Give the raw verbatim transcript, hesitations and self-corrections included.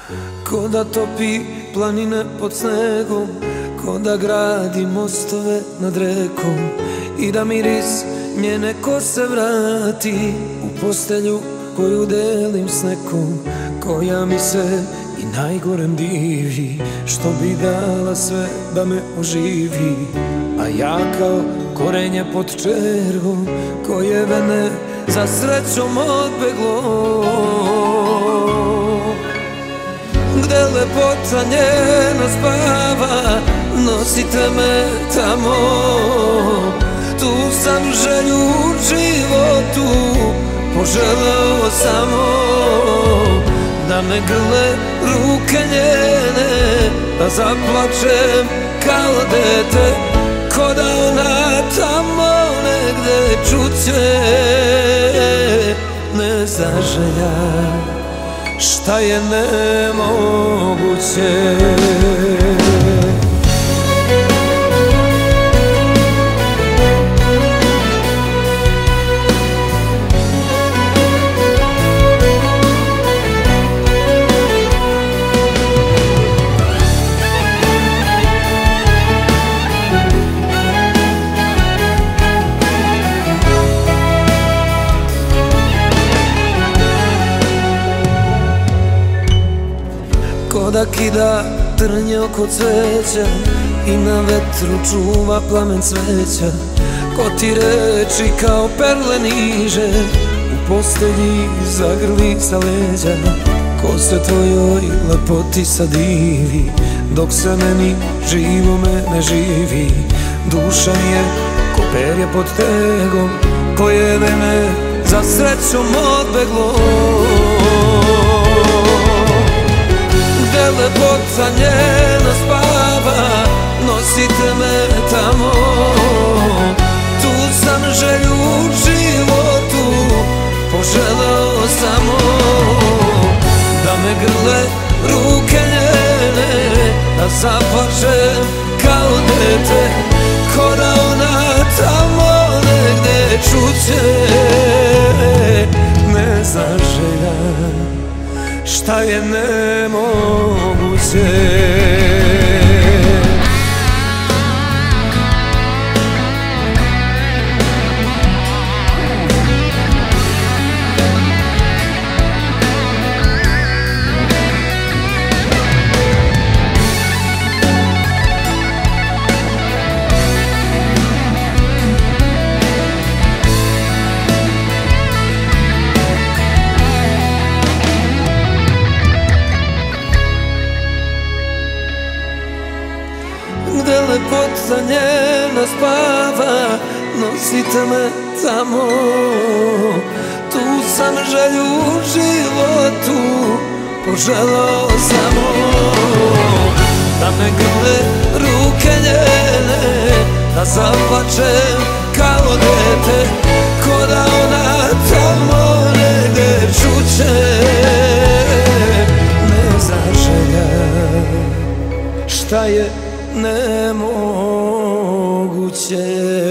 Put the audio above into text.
ko da topi planine pod snegom, ko da gradi mostove nad rekom i da miris njene kose vrati u postelju koju delim s nekom, koja mi se i najgorem divi, što bi dala sve da me oživi. A ja kao korenje pod červom, koje vene za srećom odbeglo, gde lepota njena spava, nosite me tamo. Tu sam želju u životu poželeo samo, da me grle ruke njene, da zaplačem kao dete, ko da ona tamo negde čuće ne zaželja šta je nemoguće. Ko da kida trnje oko cveća i na vetru čuva plamen cveća, ko ti reči kao perle niže, u postelji zagrli sa leđa, ko se tvojoj lepoti sadivi, dok se meni živome ne živi. Duša mi je ko perje pod tegom, koje mene za srećom odbeglo, gde lepota njena spava, nosite me tamo. Tu sam želju u životu poželeo samo, da me grle ruke njene, da zaplačem kao dete, ko da ona tamo negde čuće ne zaželja šta je nemoguće. Gde lepota njena spava, nosite me tamo. Tu sam želju u životu poželao samo, da me grle ruke njene, da zaplačem kao dete, ko da ona tamo negde čuće ne zaželja šta je nemoguće.